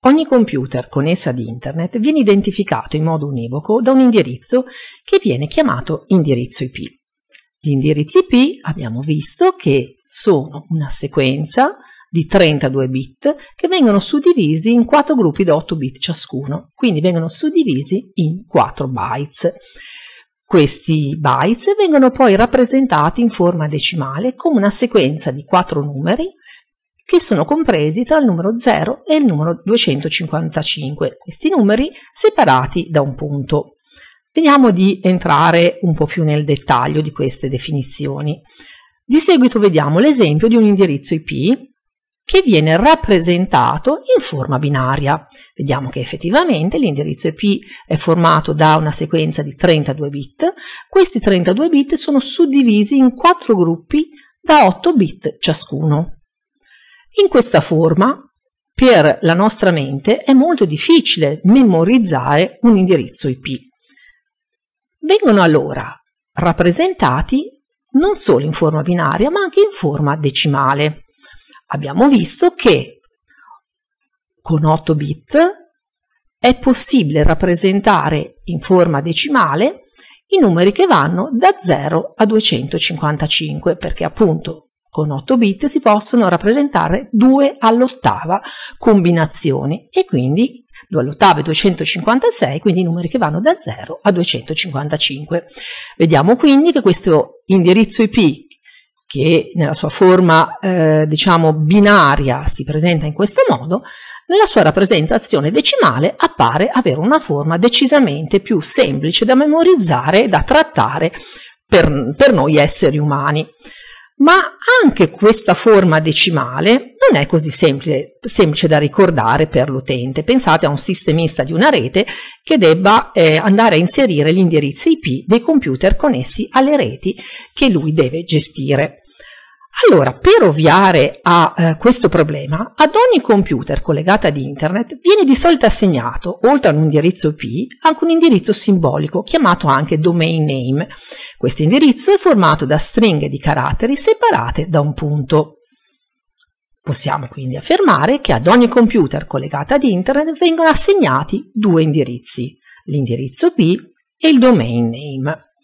Ogni computer connesso ad Internet viene identificato in modo univoco da un indirizzo che viene chiamato indirizzo IP. Gli indirizzi IP abbiamo visto che sono una sequenza di 32 bit che vengono suddivisi in 4 gruppi da 8 bit ciascuno, quindi vengono suddivisi in 4 bytes. Questi bytes vengono poi rappresentati in forma decimale come una sequenza di 4 numeri che sono compresi tra il numero 0 e il numero 255, questi numeri separati da un punto. Vediamo di entrare un po' più nel dettaglio di queste definizioni. Di seguito vediamo l'esempio di un indirizzo IP che viene rappresentato in forma binaria. Vediamo che effettivamente l'indirizzo IP è formato da una sequenza di 32 bit. Questi 32 bit sono suddivisi in 4 gruppi da 8 bit ciascuno. In questa forma, per la nostra mente, è molto difficile memorizzare un indirizzo IP. Vengono allora rappresentati non solo in forma binaria, ma anche in forma decimale. Abbiamo visto che con 8 bit è possibile rappresentare in forma decimale i numeri che vanno da 0 a 255, perché appunto con 8 bit si possono rappresentare 2 all'ottava combinazioni e quindi 2 all'ottava è 256, quindi i numeri che vanno da 0 a 255. Vediamo quindi che questo indirizzo IP, che nella sua forma diciamo binaria si presenta in questo modo, nella sua rappresentazione decimale appare avere una forma decisamente più semplice da memorizzare e da trattare per noi esseri umani. Ma anche questa forma decimale non è così semplice da ricordare per l'utente. Pensate a un sistemista di una rete che debba andare a inserire gli indirizzi IP dei computer connessi alle reti che lui deve gestire. Allora, per ovviare a questo problema, ad ogni computer collegato ad Internet viene di solito assegnato, oltre ad un indirizzo IP, anche un indirizzo simbolico, chiamato anche domain name. Questo indirizzo è formato da stringhe di caratteri separate da un punto. Possiamo quindi affermare che ad ogni computer collegato ad Internet vengono assegnati 2 indirizzi, l'indirizzo IP e il domain name.